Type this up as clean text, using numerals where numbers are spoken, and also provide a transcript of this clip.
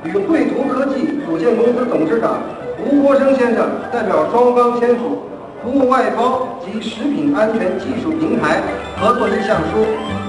与绘图科技有限公司董事长吴国生先生代表双方签署服务外包及食品安全技术平台合作意向书。